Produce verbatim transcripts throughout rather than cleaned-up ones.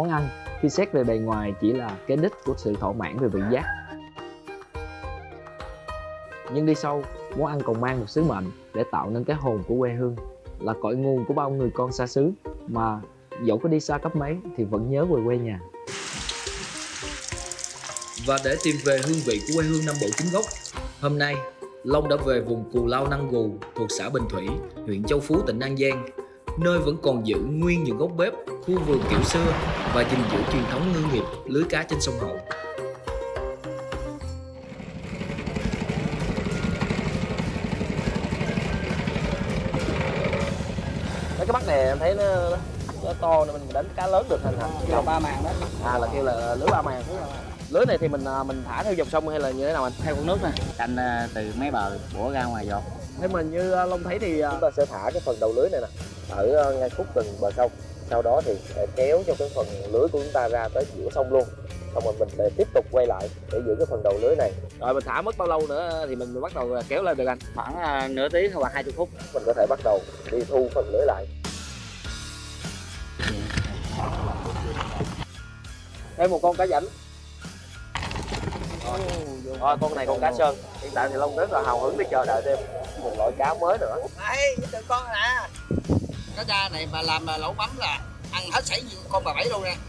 món ăn khi xét về bề ngoài chỉ là cái đích của sự thỏa mãn về vị giác. Nhưng đi sâu, món ăn còn mang một sứ mệnh để tạo nên cái hồn của quê hương, là cội nguồn của bao người con xa xứ mà dẫu có đi xa cấp mấy thì vẫn nhớ về quê nhà. Và để tìm về hương vị của quê hương Nam Bộ chính gốc, hôm nay Long đã về vùng Cù Lao Năng Gù thuộc xã Bình Thủy, huyện Châu Phú, tỉnh An Giang, nơi vẫn còn giữ nguyên những góc bếp, khu vườn kiểu xưa và gìn giữ truyền thống ngư nghiệp lưới cá trên sông Hậu. Mấy cái bắt này em thấy nó, nó to nên mình đánh cá lớn được thành thành là ba màng đó. À, là kêu là lưới ba màng. Lưới này thì mình mình thả theo dòng sông hay là như thế nào anh? Theo con nước nè, canh từ mấy bờ bủa ra ngoài giọt. Thế mà như Long thấy thì chúng ta sẽ thả cái phần đầu lưới này nè ở ngay khúc từng bờ sông, sau đó thì sẽ kéo cho cái phần lưới của chúng ta ra tới giữa sông luôn, xong rồi mình sẽ tiếp tục quay lại để giữ cái phần đầu lưới này. Rồi mình thả mất bao lâu nữa thì mình bắt đầu kéo lên được anh? Khoảng uh, nửa tiếng hoặc hai mươi phút mình có thể bắt đầu đi thu phần lưới lại. Thêm một con cá rảnh. Rồi, con này con cá sơn. Hiện tại thì Long rất là hào hứng để chờ đợi thêm một loại cá mới nữa. Đây, từ con nè. Cá da này mà làm lẩu mắm là ăn hết sảy như con bà bảy luôn nè.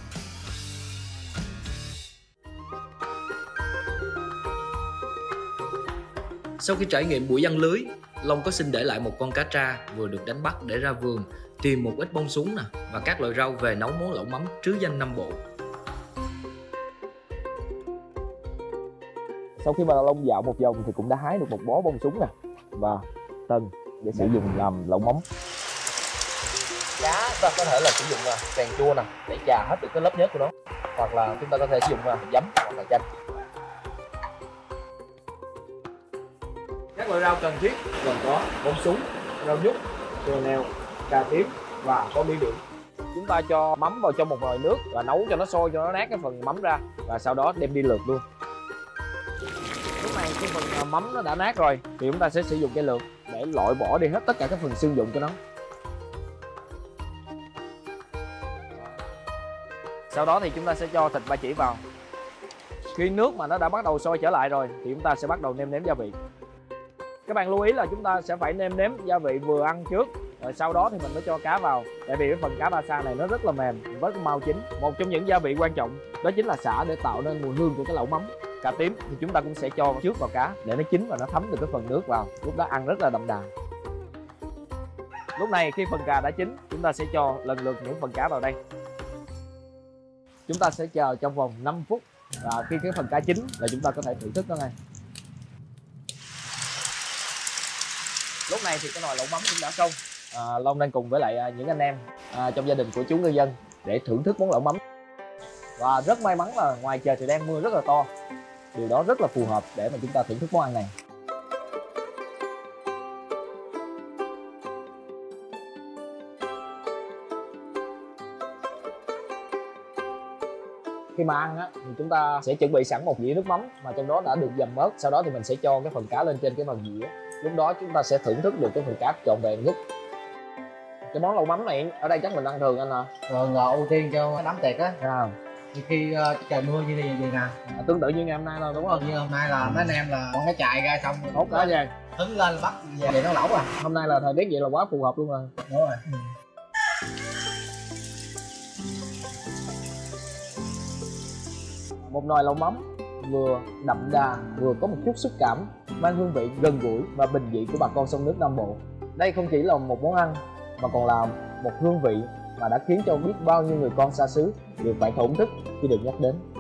Sau khi trải nghiệm buổi giăng lưới, Long có xin để lại một con cá tra vừa được đánh bắt để ra vườn tìm một ít bông súng nè và các loại rau về nấu món lẩu mắm trứ danh Nam Bộ. Sau khi mà Long dạo một vòng thì cũng đã hái được một bó bông súng nè và tân để sử dụng làm lẩu mắm. Cá ta có thể là sử dụng phèn chua nè để chà hết được cái lớp nhớt của nó, hoặc là chúng ta có thể sử dụng giấm hoặc là chanh. Các loại rau cần thiết gồm có bông súng, rau nhút, dưa leo, cà tím và có miếng đường. Chúng ta cho mắm vào trong một nồi nước và nấu cho nó sôi, cho nó nát cái phần mắm ra và sau đó đem đi lượt luôn. Lúc này cái phần mắm nó đã nát rồi thì chúng ta sẽ sử dụng cái lượt để loại bỏ đi hết tất cả các phần xương dụng của nó. Sau đó thì chúng ta sẽ cho thịt ba chỉ vào. Khi nước mà nó đã bắt đầu sôi trở lại rồi thì chúng ta sẽ bắt đầu nêm nếm gia vị. Các bạn lưu ý là chúng ta sẽ phải nêm nếm gia vị vừa ăn trước, rồi sau đó thì mình mới cho cá vào. Tại vì cái phần cá ba sa này nó rất là mềm với mau chín. Một trong những gia vị quan trọng đó chính là sả để tạo nên mùi hương của cái lẩu mắm. Cà tím thì chúng ta cũng sẽ cho trước vào cá để nó chín và nó thấm được cái phần nước vào. Lúc đó ăn rất là đậm đà. Lúc này khi phần cà đã chín, chúng ta sẽ cho lần lượt những phần cá vào đây. Chúng ta sẽ chờ trong vòng năm phút và khi cái phần cá chín là chúng ta có thể thưởng thức nó ngay. Lúc này thì cái nồi lẩu mắm cũng đã xong. À, Long đang cùng với lại những anh em à, trong gia đình của chú ngư dân để thưởng thức món lẩu mắm. Và rất may mắn là ngoài trời thì đang mưa rất là to. Điều đó rất là phù hợp để mà chúng ta thưởng thức món ăn này. Khi mà ăn á, thì chúng ta sẽ chuẩn bị sẵn một dĩa nước mắm mà trong đó đã được dầm ớt. Sau đó thì mình sẽ cho cái phần cá lên trên cái phần dĩa. Lúc đó chúng ta sẽ thưởng thức được cái phần cá trọn vẹn nhất. Cái món lẩu mắm này ở đây chắc mình ăn thường anh hả? Thường là ưu tiên cho đám tiệc á. À. Khi uh, trời mưa như vậy nè. À, tương tự như ngày hôm nay thôi đúng không? Như hôm nay là mấy anh em là con cái chài ra xong hốt cá về hứng lên bắt về để nó lẩu à. Hôm nay là thời tiết vậy là quá phù hợp luôn rồi. Đúng rồi. Ừ. Một nồi lẩu mắm vừa đậm đà vừa có một chút xúc cảm, mang hương vị gần gũi và bình dị của bà con sông nước Nam Bộ. Đây không chỉ là một món ăn mà còn là một hương vị mà đã khiến cho biết bao nhiêu người con xa xứ đều phải thổn thức khi được nhắc đến.